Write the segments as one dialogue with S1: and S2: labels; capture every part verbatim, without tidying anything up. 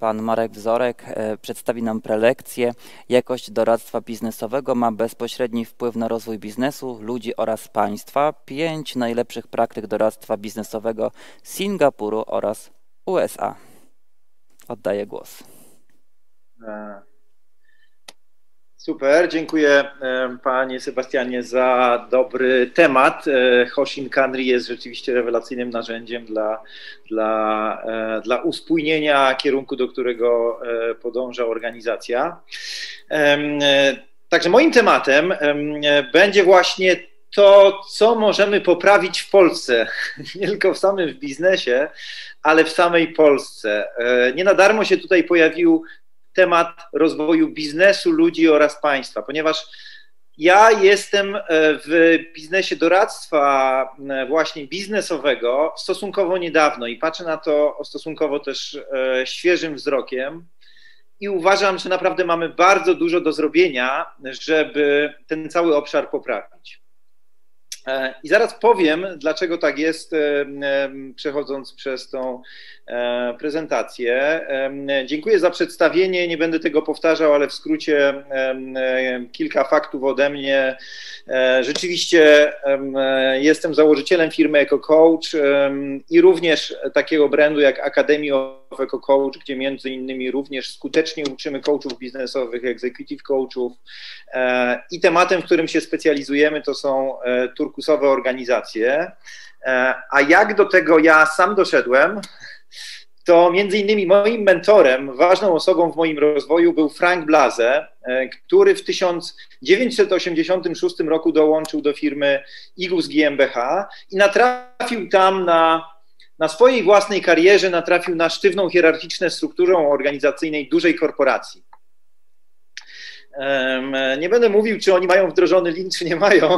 S1: pan Marek Wzorek przedstawi nam prelekcję Jakość doradztwa biznesowego ma bezpośredni wpływ na rozwój biznesu, ludzi oraz państwa. Pięć najlepszych praktyk doradztwa biznesowego Singapuru oraz U S A. Oddaję głos.
S2: Super, dziękuję panie Sebastianie za dobry temat. Hoshin Kanri jest rzeczywiście rewelacyjnym narzędziem dla, dla, dla uspójnienia kierunku, do którego podąża organizacja. Także moim tematem będzie właśnie to, co możemy poprawić w Polsce, nie tylko w samym w biznesie, ale w samej Polsce. Nie na darmo się tutaj pojawił temat rozwoju biznesu, ludzi oraz państwa, ponieważ ja jestem w biznesie doradztwa właśnie biznesowego stosunkowo niedawno i patrzę na to stosunkowo też świeżym wzrokiem i uważam, że naprawdę mamy bardzo dużo do zrobienia, żeby ten cały obszar poprawić. I zaraz powiem, dlaczego tak jest, przechodząc przez tą prezentację. Dziękuję za przedstawienie, nie będę tego powtarzał, ale w skrócie kilka faktów ode mnie. Rzeczywiście jestem założycielem firmy EcoCoach i również takiego brandu jak Academy of EcoCoach, gdzie między innymi również skutecznie uczymy coachów biznesowych, executive coachów i tematem, w którym się specjalizujemy, to są turkusowe organizacje. A jak do tego ja sam doszedłem, to między innymi moim mentorem, ważną osobą w moim rozwoju był Frank Blaze, który w tysiąc dziewięćset osiemdziesiątym szóstym roku dołączył do firmy Igus G m B H i natrafił tam na, na swojej własnej karierze, natrafił na sztywną hierarchiczną strukturę organizacyjnej dużej korporacji. Nie będę mówił, czy oni mają wdrożony Lean, czy nie mają,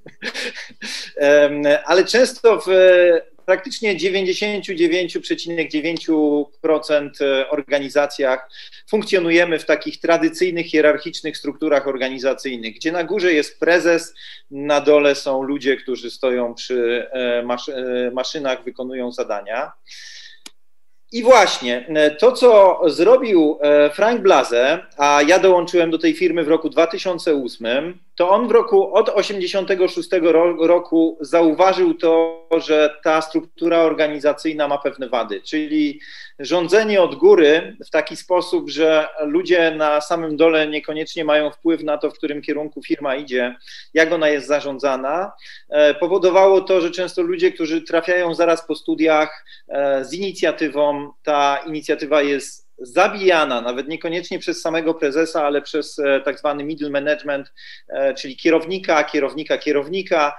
S2: ale często w praktycznie dziewięćdziesiąt dziewięć przecinek dziewięć procent organizacjach funkcjonujemy w takich tradycyjnych, hierarchicznych strukturach organizacyjnych, gdzie na górze jest prezes, na dole są ludzie, którzy stoją przy maszynach, wykonują zadania. I właśnie to, co zrobił Frank Blaze, a ja dołączyłem do tej firmy w roku dwa tysiące ósmym, to on w roku od osiemdziesiątego szóstego roku zauważył to, że ta struktura organizacyjna ma pewne wady, czyli rządzenie od góry w taki sposób, że ludzie na samym dole niekoniecznie mają wpływ na to, w którym kierunku firma idzie, jak ona jest zarządzana, powodowało to, że często ludzie, którzy trafiają zaraz po studiach z inicjatywą, ta inicjatywa jest zabijana, nawet niekoniecznie przez samego prezesa, ale przez tak zwany middle management, czyli kierownika, kierownika, kierownika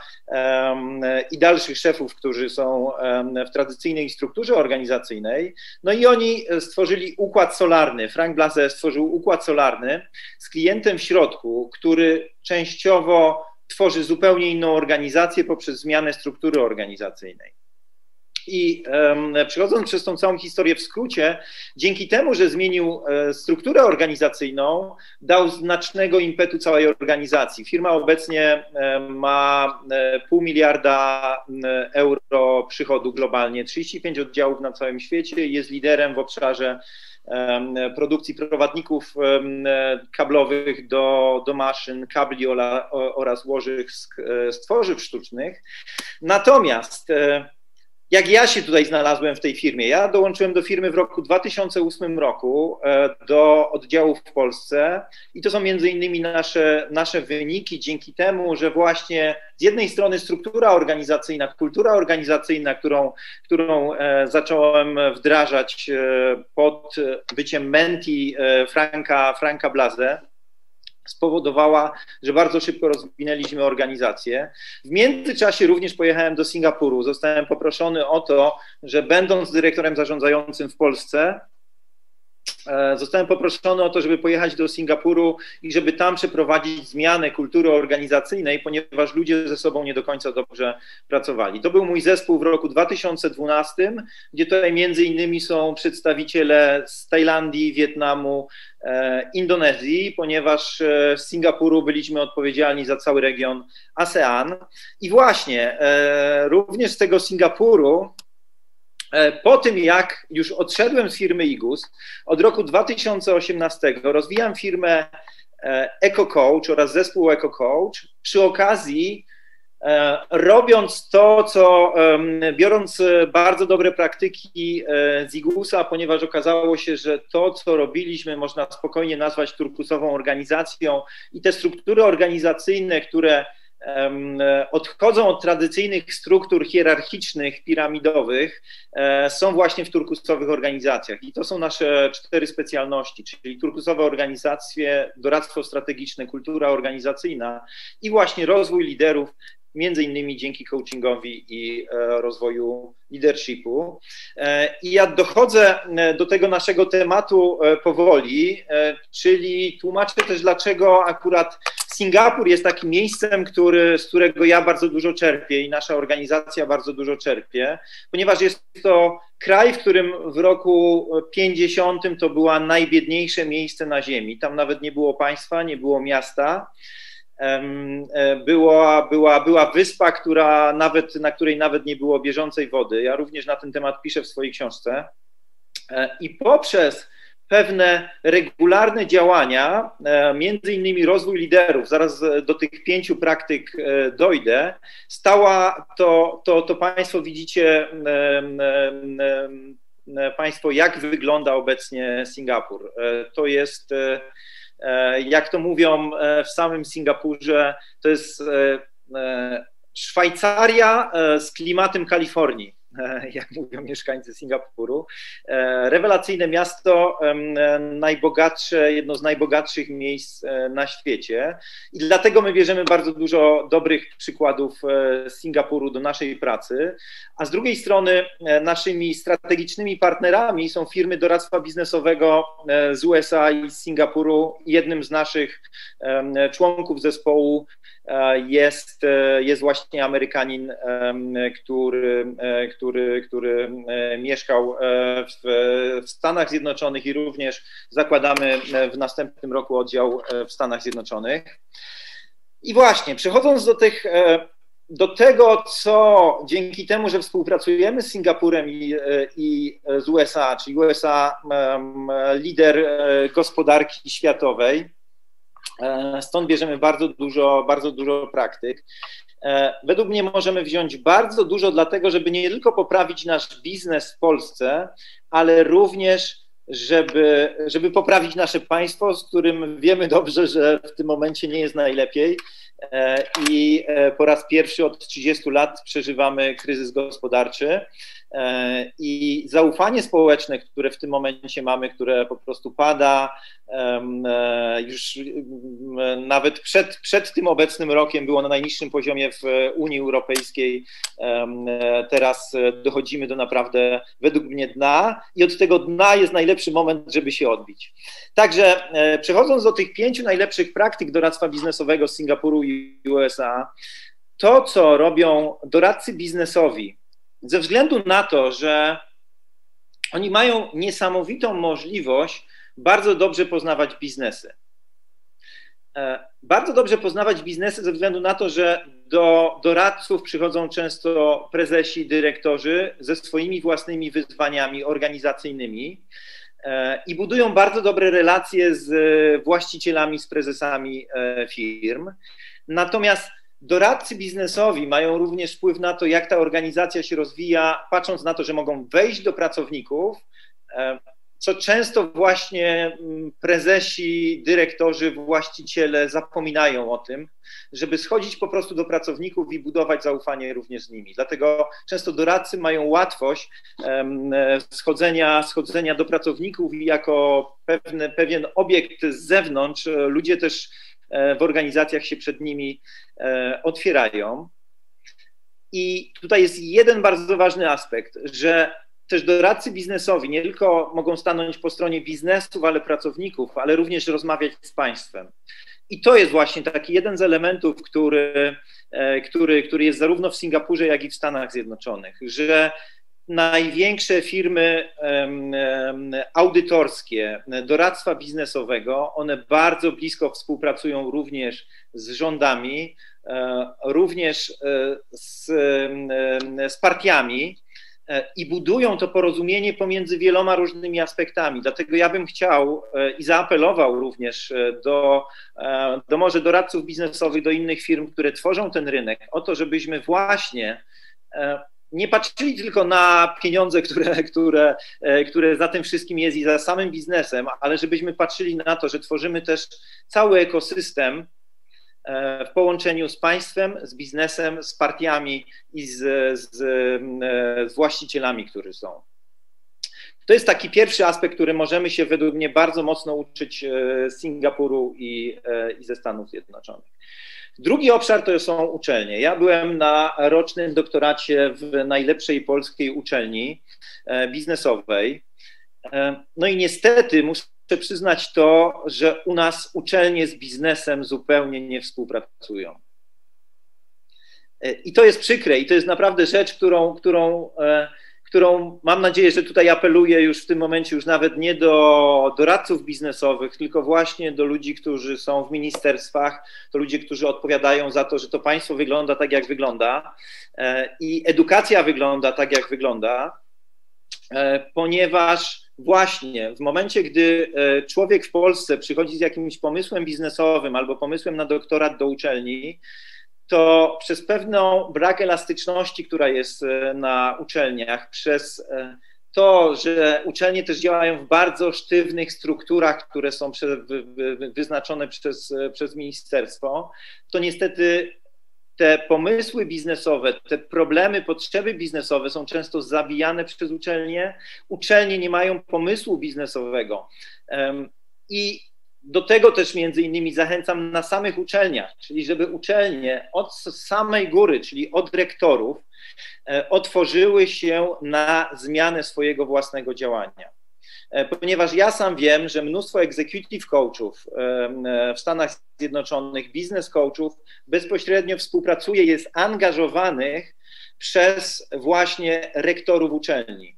S2: i dalszych szefów, którzy są w tradycyjnej strukturze organizacyjnej. No i oni stworzyli układ solarny. Frank Blaze stworzył układ solarny z klientem w środku, który częściowo tworzy zupełnie inną organizację poprzez zmianę struktury organizacyjnej. I um, przechodząc przez tą całą historię w skrócie, dzięki temu, że zmienił e, strukturę organizacyjną, dał znacznego impetu całej organizacji. Firma obecnie e, ma e, pół miliarda e, euro przychodu globalnie, trzydzieści pięć oddziałów na całym świecie, jest liderem w obszarze e, produkcji prowadników e, kablowych do, do maszyn, kabli ola, o, oraz łożysk z tworzyw sztucznych. Natomiast e, jak ja się tutaj znalazłem w tej firmie? Ja dołączyłem do firmy w roku dwa tysiące ósmym roku do oddziałów w Polsce i to są między innymi nasze, nasze wyniki dzięki temu, że właśnie z jednej strony struktura organizacyjna, kultura organizacyjna, którą, którą zacząłem wdrażać pod byciem mentee Franka, Franka Blaze, spowodowała, że bardzo szybko rozwinęliśmy organizację. W międzyczasie również pojechałem do Singapuru. Zostałem poproszony o to, że będąc dyrektorem zarządzającym w Polsce, zostałem poproszony o to, żeby pojechać do Singapuru i żeby tam przeprowadzić zmianę kultury organizacyjnej, ponieważ ludzie ze sobą nie do końca dobrze pracowali. To był mój zespół w roku dwa tysiące dwunastym, gdzie tutaj między innymi są przedstawiciele z Tajlandii, Wietnamu, e, Indonezji, ponieważ z Singapuru byliśmy odpowiedzialni za cały region ASEAN. I właśnie e, również z tego Singapuru po tym, jak już odszedłem z firmy Igus, od roku dwa tysiące osiemnastego rozwijam firmę EcoCoach oraz zespół EcoCoach, przy okazji robiąc to, co biorąc bardzo dobre praktyki z Igusa, ponieważ okazało się, że to, co robiliśmy, można spokojnie nazwać turkusową organizacją i te struktury organizacyjne, które odchodzą od tradycyjnych struktur hierarchicznych, piramidowych, są właśnie w turkusowych organizacjach. I to są nasze cztery specjalności, czyli turkusowe organizacje, doradztwo strategiczne, kultura organizacyjna i właśnie rozwój liderów, między innymi dzięki coachingowi i rozwoju leadershipu. I ja dochodzę do tego naszego tematu powoli, czyli tłumaczę też, dlaczego akurat Singapur jest takim miejscem, który, z którego ja bardzo dużo czerpię i nasza organizacja bardzo dużo czerpie, ponieważ jest to kraj, w którym w roku pięćdziesiątym to było najbiedniejsze miejsce na ziemi. Tam nawet nie było państwa, nie było miasta. Była, była, była wyspa, która nawet, na której nawet nie było bieżącej wody. Ja również na ten temat piszę w swojej książce. I poprzez pewne regularne działania, między innymi rozwój liderów, zaraz do tych pięciu praktyk dojdę, stała to, to, to Państwo widzicie, Państwo, jak wygląda obecnie Singapur. To jest, jak to mówią w samym Singapurze, to jest Szwajcaria z klimatem Kalifornii, jak mówią mieszkańcy Singapuru. Rewelacyjne miasto, najbogatsze, jedno z najbogatszych miejsc na świecie i dlatego my bierzemy bardzo dużo dobrych przykładów z Singapuru do naszej pracy, a z drugiej strony naszymi strategicznymi partnerami są firmy doradztwa biznesowego z U S A i z Singapuru. Jednym z naszych członków zespołu jest, jest właśnie Amerykanin, który, który, który mieszkał w, w Stanach Zjednoczonych i również zakładamy w następnym roku oddział w Stanach Zjednoczonych. I właśnie, przechodząc do tych, do tego, co dzięki temu, że współpracujemy z Singapurem i, i z U S A, czyli U S A lider gospodarki światowej, stąd bierzemy bardzo dużo, bardzo dużo praktyk. Według mnie możemy wziąć bardzo dużo dlatego, żeby nie tylko poprawić nasz biznes w Polsce, ale również żeby, żeby poprawić nasze państwo, z którym wiemy dobrze, że w tym momencie nie jest najlepiej i po raz pierwszy od trzydziestu lat przeżywamy kryzys gospodarczy i zaufanie społeczne, które w tym momencie mamy, które po prostu pada, już nawet przed, przed tym obecnym rokiem było na najniższym poziomie w Unii Europejskiej, teraz dochodzimy do naprawdę według mnie dna i od tego dna jest najlepszy moment, żeby się odbić. Także przechodząc do tych pięciu najlepszych praktyk doradztwa biznesowego z Singapuru i U S A, to co robią doradcy biznesowi, ze względu na to, że oni mają niesamowitą możliwość bardzo dobrze poznawać biznesy. Bardzo dobrze poznawać biznesy ze względu na to, że do doradców przychodzą często prezesi, dyrektorzy ze swoimi własnymi wyzwaniami organizacyjnymi i budują bardzo dobre relacje z właścicielami, z prezesami firm. Natomiast doradcy biznesowi mają również wpływ na to, jak ta organizacja się rozwija, patrząc na to, że mogą wejść do pracowników, co często właśnie prezesi, dyrektorzy, właściciele zapominają o tym, żeby schodzić po prostu do pracowników i budować zaufanie również z nimi. Dlatego często doradcy mają łatwość schodzenia, schodzenia do pracowników i jako pewne, pewien obiekt z zewnątrz ludzie też w organizacjach się przed nimi otwierają. I tutaj jest jeden bardzo ważny aspekt, że też doradcy biznesowi nie tylko mogą stanąć po stronie biznesów, ale pracowników, ale również rozmawiać z państwem. I to jest właśnie taki jeden z elementów, który, który, który jest zarówno w Singapurze, jak i w Stanach Zjednoczonych, że największe firmy audytorskie, doradztwa biznesowego, one bardzo blisko współpracują również z rządami, również z, z partiami, i budują to porozumienie pomiędzy wieloma różnymi aspektami. Dlatego ja bym chciał i zaapelował również do, do może doradców biznesowych, do innych firm, które tworzą ten rynek, o to, żebyśmy właśnie nie patrzyli tylko na pieniądze, które, które, które za tym wszystkim jest i za samym biznesem, ale żebyśmy patrzyli na to, że tworzymy też cały ekosystem w połączeniu z państwem, z biznesem, z partiami i z, z, z właścicielami, którzy są. To jest taki pierwszy aspekt, który możemy się według mnie bardzo mocno uczyć z Singapuru i, i ze Stanów Zjednoczonych. Drugi obszar to są uczelnie. Ja byłem na rocznym doktoracie w najlepszej polskiej uczelni biznesowej. No i niestety muszę przyznać to, że u nas uczelnie z biznesem zupełnie nie współpracują. I to jest przykre i to jest naprawdę rzecz, którą, którą, którą mam nadzieję, że tutaj apeluję już w tym momencie już nawet nie do doradców biznesowych, tylko właśnie do ludzi, którzy są w ministerstwach, do ludzi, którzy odpowiadają za to, że to państwo wygląda tak, jak wygląda i edukacja wygląda tak, jak wygląda, ponieważ właśnie w momencie, gdy człowiek w Polsce przychodzi z jakimś pomysłem biznesowym albo pomysłem na doktorat do uczelni, to przez pewną brak elastyczności, która jest na uczelniach, przez to, że uczelnie też działają w bardzo sztywnych strukturach, które są wyznaczone przez, przez ministerstwo, to niestety te pomysły biznesowe, te problemy, potrzeby biznesowe są często zabijane przez uczelnie. Uczelnie nie mają pomysłu biznesowego. I do tego też między innymi zachęcam na samych uczelniach, czyli żeby uczelnie od samej góry, czyli od rektorów, otworzyły się na zmianę swojego własnego działania. Ponieważ ja sam wiem, że mnóstwo executive coachów w Stanach Zjednoczonych, business coachów bezpośrednio współpracuje, jest angażowanych przez właśnie rektorów uczelni.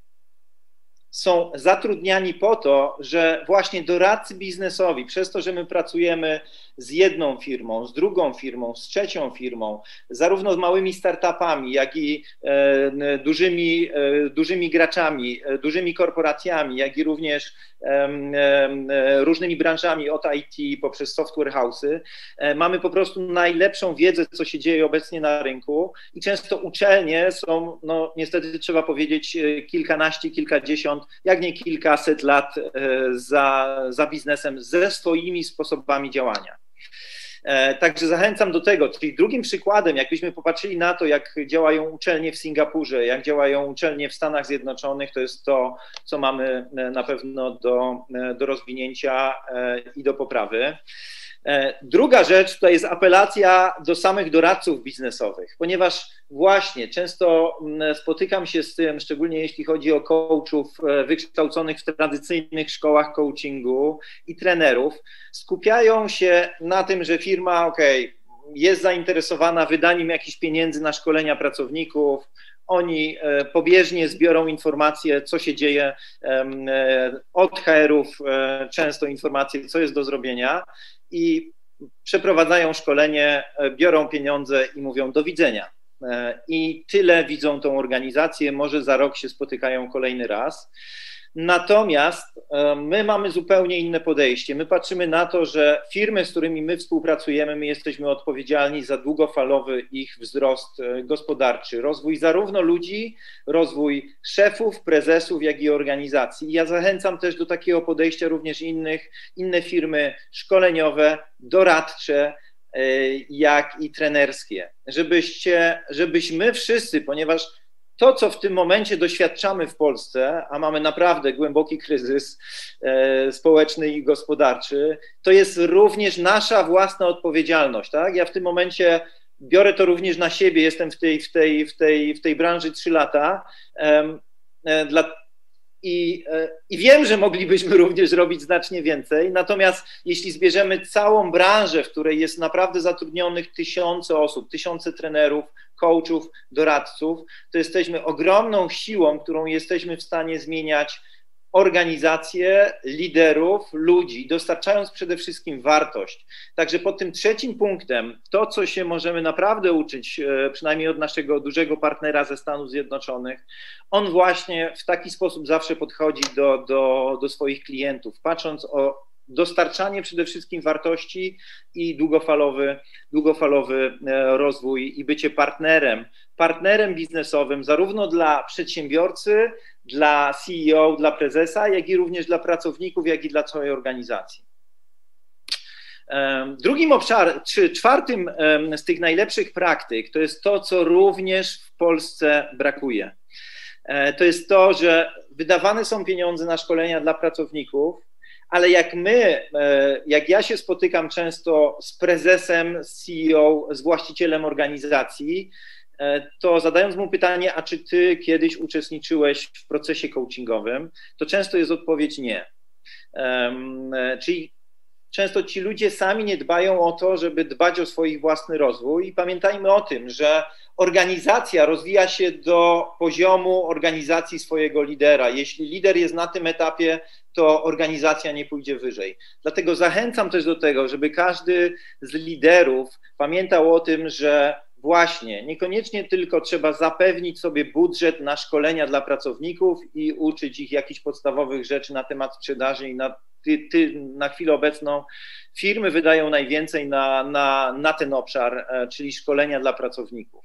S2: Są zatrudniani po to, że właśnie doradcy biznesowi, przez to, że my pracujemy z jedną firmą, z drugą firmą, z trzecią firmą, zarówno z małymi startupami, jak i e, dużymi, e, dużymi graczami, e, dużymi korporacjami, jak i również e, e, różnymi branżami od I T poprzez software house'y, e, mamy po prostu najlepszą wiedzę, co się dzieje obecnie na rynku i często uczelnie są, no niestety trzeba powiedzieć, kilkanaście, kilkadziesiąt, jak nie kilkaset lat za, za biznesem ze swoimi sposobami działania. Także zachęcam do tego, czyli drugim przykładem, jakbyśmy popatrzyli na to, jak działają uczelnie w Singapurze, jak działają uczelnie w Stanach Zjednoczonych, to jest to, co mamy na pewno do, do rozwinięcia i do poprawy. Druga rzecz to jest apelacja do samych doradców biznesowych, ponieważ właśnie często spotykam się z tym, szczególnie jeśli chodzi o coachów wykształconych w tradycyjnych szkołach coachingu i trenerów, skupiają się na tym, że firma, ok, jest zainteresowana wydaniem jakichś pieniędzy na szkolenia pracowników, oni pobieżnie zbiorą informacje, co się dzieje od H R-ów, często informacje, co jest do zrobienia i przeprowadzają szkolenie, biorą pieniądze i mówią do widzenia. I tyle widzą tą organizację, może za rok się spotykają kolejny raz. Natomiast my mamy zupełnie inne podejście. My patrzymy na to, że firmy, z którymi my współpracujemy, my jesteśmy odpowiedzialni za długofalowy ich wzrost gospodarczy, rozwój zarówno ludzi, rozwój szefów, prezesów, jak i organizacji. Ja zachęcam też do takiego podejścia również innych, inne firmy szkoleniowe, doradcze, jak i trenerskie, żebyście, żebyśmy wszyscy, ponieważ to, co w tym momencie doświadczamy w Polsce, a mamy naprawdę głęboki kryzys e, społeczny i gospodarczy, to jest również nasza własna odpowiedzialność. Tak? Ja w tym momencie biorę to również na siebie, jestem w tej, w tej, w tej, w tej branży trzy lata e, e, dla, i, e, i wiem, że moglibyśmy również robić znacznie więcej, natomiast jeśli zbierzemy całą branżę, w której jest naprawdę zatrudnionych tysiące osób, tysiące trenerów, coachów, doradców, to jesteśmy ogromną siłą, którą jesteśmy w stanie zmieniać organizacje, liderów, ludzi, dostarczając przede wszystkim wartość. Także pod tym trzecim punktem, to co się możemy naprawdę uczyć, przynajmniej od naszego dużego partnera ze Stanów Zjednoczonych, on właśnie w taki sposób zawsze podchodzi do, do, do swoich klientów, patrząc o dostarczanie przede wszystkim wartości i długofalowy, długofalowy rozwój i bycie partnerem, partnerem biznesowym zarówno dla przedsiębiorcy, dla C E O, dla prezesa, jak i również dla pracowników, jak i dla całej organizacji. Drugim obszarem, czy czwartym z tych najlepszych praktyk to jest to, co również w Polsce brakuje. To jest to, że wydawane są pieniądze na szkolenia dla pracowników, ale jak my, jak ja się spotykam często z prezesem, z C E O, z właścicielem organizacji, to zadając mu pytanie, a czy ty kiedyś uczestniczyłeś w procesie coachingowym, to często jest odpowiedź nie. Czyli często ci ludzie sami nie dbają o to, żeby dbać o swój własny rozwój i pamiętajmy o tym, że organizacja rozwija się do poziomu organizacji swojego lidera. Jeśli lider jest na tym etapie, to organizacja nie pójdzie wyżej. Dlatego zachęcam też do tego, żeby każdy z liderów pamiętał o tym, że właśnie niekoniecznie tylko trzeba zapewnić sobie budżet na szkolenia dla pracowników i uczyć ich jakichś podstawowych rzeczy na temat sprzedaży i na, ty, ty, na chwilę obecną firmy wydają najwięcej na, na, na ten obszar, czyli szkolenia dla pracowników.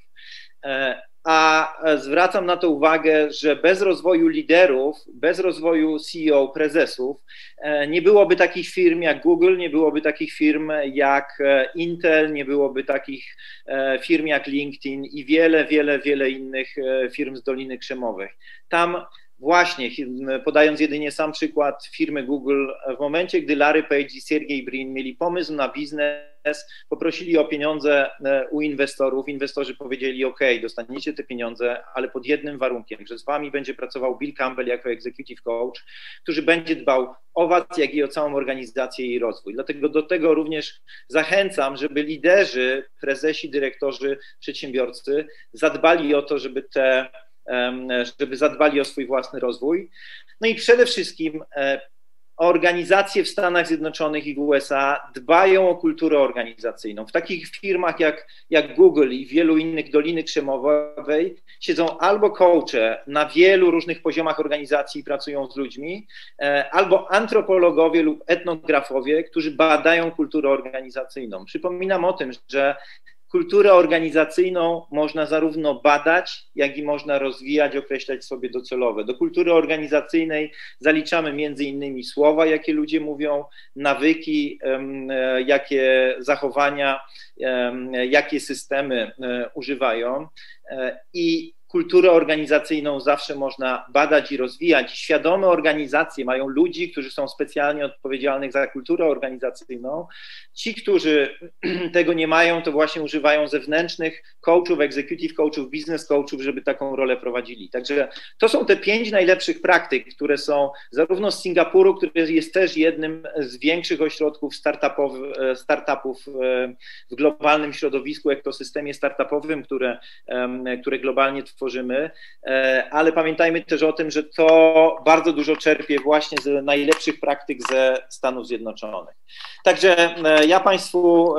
S2: A zwracam na to uwagę, że bez rozwoju liderów, bez rozwoju C E O, prezesów, nie byłoby takich firm jak Google, nie byłoby takich firm jak Intel, nie byłoby takich firm jak LinkedIn i wiele, wiele, wiele innych firm z Doliny Krzemowej. Tam właśnie, podając jedynie sam przykład firmy Google, w momencie, gdy Larry Page i Sergey Brin mieli pomysł na biznes, poprosili o pieniądze u inwestorów, inwestorzy powiedzieli, ok, dostaniecie te pieniądze, ale pod jednym warunkiem, że z wami będzie pracował Bill Campbell jako executive coach, który będzie dbał o was, jak i o całą organizację i jej rozwój. Dlatego do tego również zachęcam, żeby liderzy, prezesi, dyrektorzy, przedsiębiorcy zadbali o to, żeby te żeby zadbali o swój własny rozwój. No i przede wszystkim organizacje w Stanach Zjednoczonych i w U S A dbają o kulturę organizacyjną. W takich firmach jak, jak Google i wielu innych Doliny Krzemowej siedzą albo coache na wielu różnych poziomach organizacji pracują z ludźmi, albo antropologowie lub etnografowie, którzy badają kulturę organizacyjną. Przypominam o tym, że kulturę organizacyjną można zarówno badać, jak i można rozwijać, określać sobie docelowe. Do kultury organizacyjnej zaliczamy między innymi słowa, jakie ludzie mówią, nawyki, jakie zachowania, jakie systemy używają i kulturę organizacyjną zawsze można badać i rozwijać. Świadome organizacje mają ludzi, którzy są specjalnie odpowiedzialnych za kulturę organizacyjną. Ci, którzy tego nie mają, to właśnie używają zewnętrznych coachów, executive coachów, business coachów, żeby taką rolę prowadzili. Także to są te pięć najlepszych praktyk, które są zarówno z Singapuru, który jest też jednym z większych ośrodków startupowych, startupów w globalnym środowisku, ekosystemie startupowym, które, które globalnie tworzymy, ale pamiętajmy też o tym, że to bardzo dużo czerpie właśnie z najlepszych praktyk ze Stanów Zjednoczonych. Także ja Państwu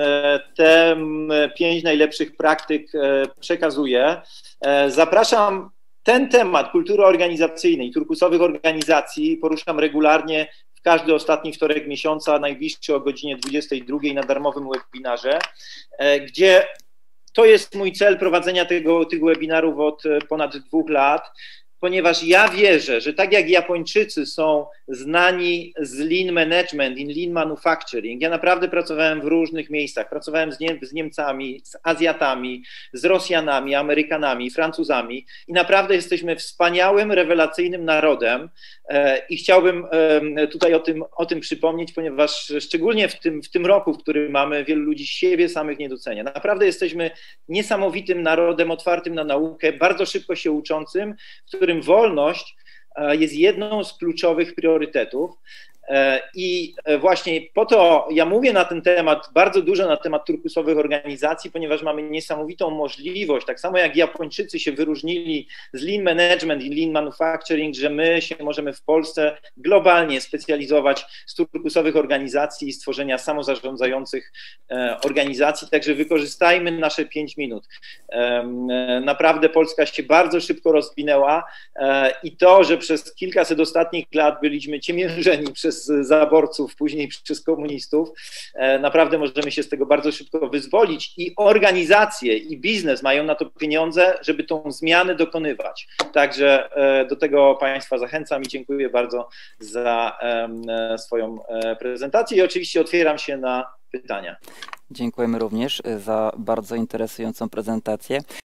S2: te pięć najlepszych praktyk przekazuję. Zapraszam. Ten temat kultury organizacyjnej, turkusowych organizacji poruszam regularnie w każdy ostatni wtorek miesiąca, najbliższy o godzinie dwudziestej drugiej na darmowym webinarze, gdzie to jest mój cel prowadzenia tego, tych webinarów od ponad dwóch lat, ponieważ ja wierzę, że tak jak Japończycy są znani z lean management, in lean manufacturing, ja naprawdę pracowałem w różnych miejscach, pracowałem z, Nie z Niemcami, z Azjatami, z Rosjanami, Amerykanami, Francuzami i naprawdę jesteśmy wspaniałym, rewelacyjnym narodem e, i chciałbym e, tutaj o tym, o tym przypomnieć, ponieważ szczególnie w tym, w tym roku, w którym mamy, wielu ludzi siebie samych nie docenia. Naprawdę jesteśmy niesamowitym narodem, otwartym na naukę, bardzo szybko się uczącym, w którym wolność jest jedną z kluczowych priorytetów I właśnie po to ja mówię na ten temat, bardzo dużo na temat turkusowych organizacji, ponieważ mamy niesamowitą możliwość, tak samo jak Japończycy się wyróżnili z lean management i lean manufacturing, że my się możemy w Polsce globalnie specjalizować z turkusowych organizacji i stworzenia samozarządzających organizacji, także wykorzystajmy nasze pięć minut. Naprawdę Polska się bardzo szybko rozwinęła i to, że przez kilkaset ostatnich lat byliśmy ciemiężeni przez zaborców, później przez komunistów, naprawdę możemy się z tego bardzo szybko wyzwolić i organizacje i biznes mają na to pieniądze, żeby tą zmianę dokonywać. Także do tego Państwa zachęcam i dziękuję bardzo za swoją prezentację i oczywiście otwieram się na pytania.
S1: Dziękujemy również za bardzo interesującą prezentację.